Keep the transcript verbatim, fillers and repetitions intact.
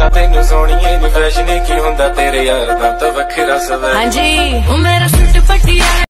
पता तेनू सोनिए नी फैशन की हुंदा तेरे यार दा तो वखरा सवै। हाँ जी मेरा सूट पटियाला